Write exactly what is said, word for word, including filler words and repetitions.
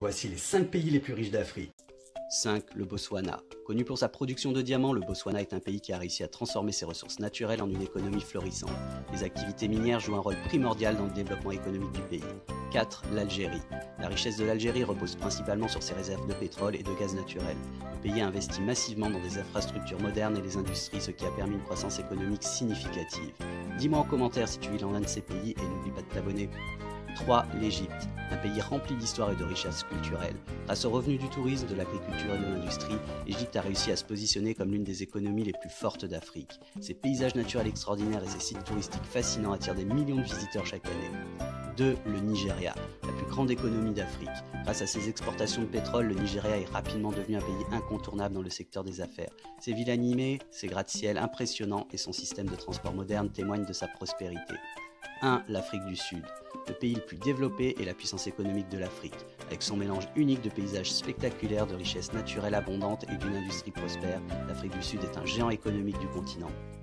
Voici les cinq pays les plus riches d'Afrique. cinq. Le Botswana. Connu pour sa production de diamants, le Botswana est un pays qui a réussi à transformer ses ressources naturelles en une économie florissante. Les activités minières jouent un rôle primordial dans le développement économique du pays. quatre. L'Algérie. La richesse de l'Algérie repose principalement sur ses réserves de pétrole et de gaz naturel. Le pays a investi massivement dans des infrastructures modernes et les industries, ce qui a permis une croissance économique significative. Dis-moi en commentaire si tu vis dans l'un de ces pays et n'oublie pas de t'abonner. trois. L'Égypte, un pays rempli d'histoire et de richesses culturelles. Grâce aux revenus du tourisme, de l'agriculture et de l'industrie, l'Égypte a réussi à se positionner comme l'une des économies les plus fortes d'Afrique. Ses paysages naturels extraordinaires et ses sites touristiques fascinants attirent des millions de visiteurs chaque année. deux. Le Nigeria, la plus grande économie d'Afrique. Grâce à ses exportations de pétrole, le Nigeria est rapidement devenu un pays incontournable dans le secteur des affaires. Ses villes animées, ses gratte-ciel impressionnants et son système de transport moderne témoignent de sa prospérité. un. L'Afrique du Sud. Le pays le plus développé est la puissance économique de l'Afrique. Avec son mélange unique de paysages spectaculaires, de richesses naturelles abondantes et d'une industrie prospère, l'Afrique du Sud est un géant économique du continent.